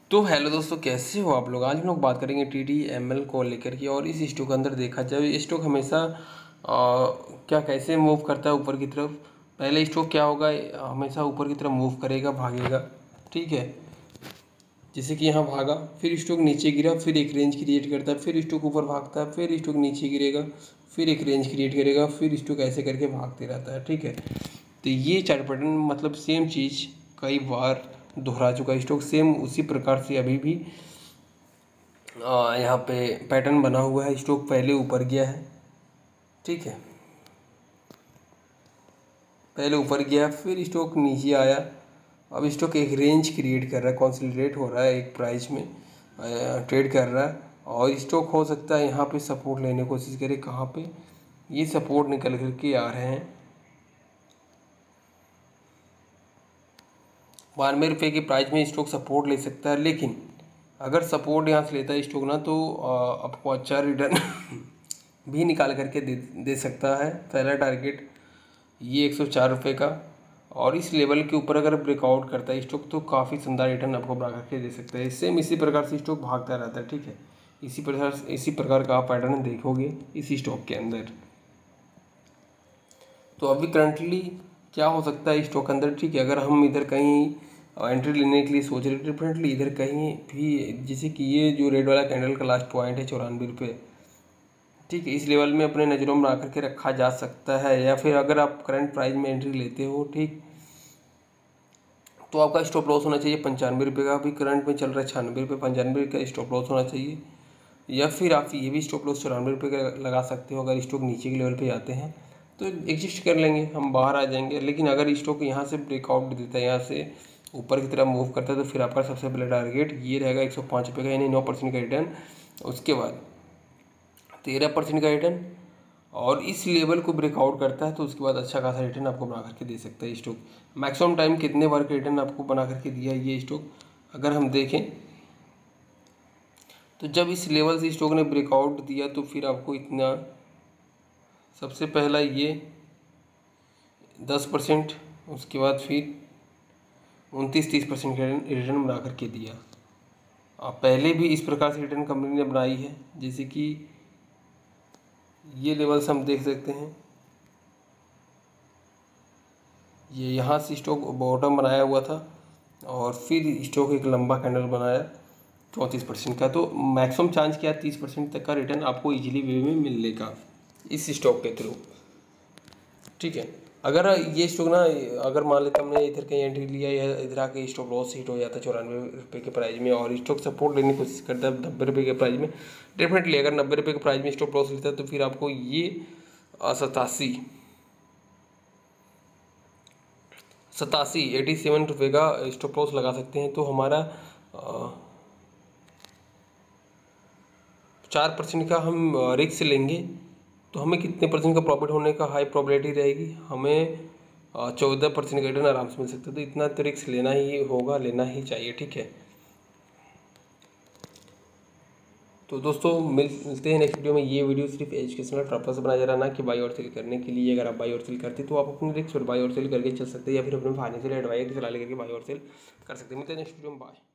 तो हेलो दोस्तों, कैसे हो आप लोग। आज हम लोग बात करेंगे TTML को लेकर के। और इस स्टॉक के अंदर देखा जाए, स्टॉक हमेशा क्या कैसे मूव करता है ऊपर की तरफ। पहले स्टॉक क्या होगा, हमेशा ऊपर की तरफ मूव करेगा, भागेगा, ठीक है। जैसे कि यहाँ भागा, फिर स्टॉक नीचे गिरा, फिर एक रेंज क्रिएट करता है, फिर स्टॉक ऊपर भागता है, फिर स्टॉक नीचे गिरेगा, फिर एक रेंज क्रिएट करेगा, फिर स्टॉक ऐसे करके भागते रहता है, ठीक है। तो ये चार्ट पैटर्न मतलब सेम चीज़ कई बार दोहरा चुका है। स्टॉक सेम उसी प्रकार से अभी भी यहाँ पे पैटर्न बना हुआ है। स्टॉक पहले ऊपर गया है, ठीक है, पहले ऊपर गया, फिर स्टॉक नीचे आया। अब स्टॉक एक रेंज क्रिएट कर रहा है, कंसोलिडेट हो रहा है, एक प्राइस में ट्रेड कर रहा है। और स्टॉक हो सकता है यहाँ पे सपोर्ट लेने की कोशिश करे। कहाँ पे ये सपोर्ट निकल करके आ रहे हैं 92 रुपये की प्राइस में स्टॉक सपोर्ट ले सकता है। लेकिन अगर सपोर्ट यहाँ से लेता है स्टॉक ना, तो आपको अच्छा रिटर्न भी निकाल करके दे सकता है। पहला टारगेट ये 104 रुपये का, और इस लेवल के ऊपर अगर ब्रेकआउट करता है स्टॉक तो काफ़ी शानदार रिटर्न आपको बना करके दे सकता है। सेम इसी प्रकार से स्टॉक भागता रहता है, ठीक है। इसी प्रकार का आप पैटर्न देखोगे इस स्टॉक के अंदर। तो अभी करंटली क्या हो सकता है स्टॉक के अंदर, ठीक है। अगर हम इधर कहीं एंट्री लेने के लिए सोच रहे डिफरेंटली, इधर कहीं भी, जैसे कि ये जो रेड वाला कैंडल का लास्ट पॉइंट है 94 रुपये, ठीक है, इस लेवल में अपने नज़रों में आकर के रखा जा सकता है। या फिर अगर आप करंट प्राइस में एंट्री लेते हो, ठीक, तो आपका स्टॉप लॉस होना चाहिए 95 रुपये का। अभी करंट में चल रहा है 96 रुपये, 95 का स्टॉप लॉस होना चाहिए। या फिर आप ये भी स्टॉप लॉस 94 रुपये का लगा सकते हो। अगर स्टॉक नीचे के लेवल पे जाते हैं तो एग्जिस्ट कर लेंगे, हम बाहर आ जाएंगे। लेकिन अगर स्टॉक यहाँ से ब्रेकआउट देता है, यहाँ से ऊपर की तरफ मूव करता है, तो फिर आपका सबसे पहले टारगेट ये रहेगा 105 रुपये का, यानी 9% का रिटर्न। उसके बाद 13% का रिटर्न, और इस लेवल को ब्रेकआउट करता है तो उसके बाद अच्छा खासा रिटर्न आपको बना करके दे सकता है स्टॉक। मैक्सिमम टाइम कितने बार का रिटर्न आपको बना करके दिया है ये स्टॉक, अगर हम देखें तो जब इस लेवल से स्टॉक ने ब्रेकआउट दिया तो फिर आपको इतना, सबसे पहला ये 10%, उसके बाद फिर 29-30% का रिटर्न बना करके दिया। पहले भी इस प्रकार से रिटर्न कंपनी ने बनाई है। जैसे कि ये लेवल्स हम देख सकते हैं, ये यहाँ से स्टॉक बॉटम बनाया हुआ था, और फिर स्टॉक एक लंबा कैंडल बनाया 34% का। तो मैक्सिमम चांस क्या, 30% तक का रिटर्न आपको इजीली वे में मिलने का इस स्टॉक के थ्रू, ठीक है। अगर ये स्टॉक ना, अगर मान लेते हमने इधर कहीं एंट्री लिया या इधर आके स्टॉक लॉस हिट हो जाता है 94 रुपये के प्राइस में, और स्टॉक सपोर्ट लेने की कोशिश करता है 90 रुपये के प्राइस में, डेफिनेटली अगर 90 रुपये के प्राइस में स्टॉक लॉस लेता है तो फिर आपको ये 87 रुपये का स्टॉप लॉस लगा सकते हैं। तो हमारा 4% का हम रिस्क लेंगे, तो हमें कितने परसेंट का प्रॉफिट होने का हाई प्रोबेबिलिटी रहेगी, हमें 14% का रिटर्न आराम से मिल सकता है। तो इतना तो रिस्क लेना ही होगा, लेना ही चाहिए, ठीक है। तो दोस्तों मिलते हैं नेक्स्ट वीडियो में। ये वीडियो सिर्फ एजुकेशनल पर्पस से बनाया जा रहा है, ना कि बाई और सेल करने के लिए। अगर आप बाई और सेल करते तो आप अपने रिस्क पर बाई और सेल करके चल सकते हैं, या फिर अपने फाइनेंशियल एडवाइस की सलाह लेकर के बाई और सेल कर सकते हैं। मिलते हैं नेक्स्ट वीडियो में, बाय।